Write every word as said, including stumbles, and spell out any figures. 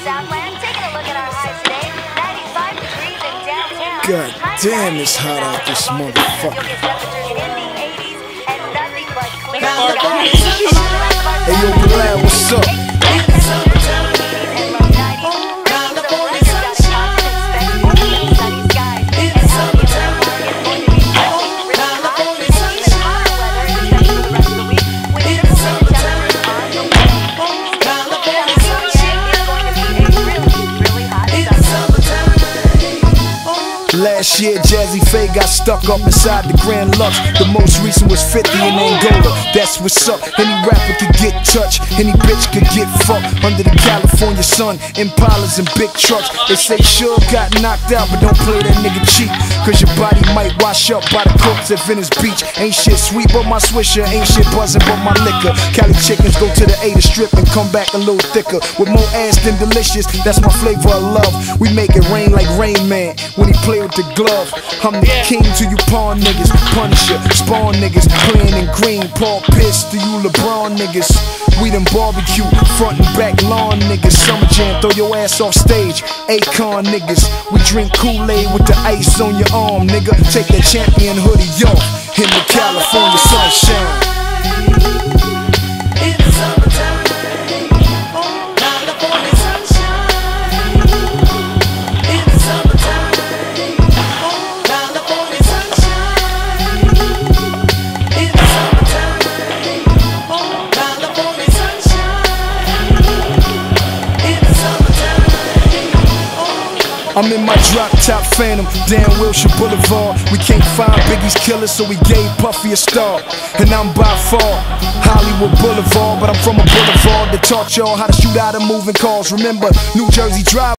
Southland, taking a look at our highs today. ninety-five degrees in downtown. God damn, it's hot out this motherfucker. You'll get temperatures in the eighties and nothing but clear skies. Hey yo, Glad, what's up? Last year, Jazzy Faye got stuck up inside the Grand Lux. The most recent was fifty in Angola. That's what's up. Any rapper could get touched, any bitch could get fucked. Under the California sun, Impalas and big trucks. They say Suge got knocked out, but don't play that nigga cheap, cause your body might wash up by the corpse at Venice Beach. Ain't shit sweet but my swisher, ain't shit buzzing but my liquor. Cali chickens go to the A to strip and come back a little thicker, with more ass than delicious. That's my flavor of love. We make it rain like Rain Man when he play with the glove. I'm the king to you pawn niggas, Punisher, Spawn niggas, playing in green, Paul Pierce to you LeBron niggas. We them barbecue, front and back lawn niggas. Summer Jam, throw your ass off stage, Akon niggas. We drink Kool-Aid with the ice on your arm, nigga. Take that champion hoodie off in the California sunshine. I'm in my drop-top Phantom, down Wilshire Boulevard. We can't find Biggie's killer, so we gave Puffy a star. And I'm by far Hollywood Boulevard, but I'm from a boulevard that taught y'all how to shoot out of moving cars. Remember, New Jersey Drive.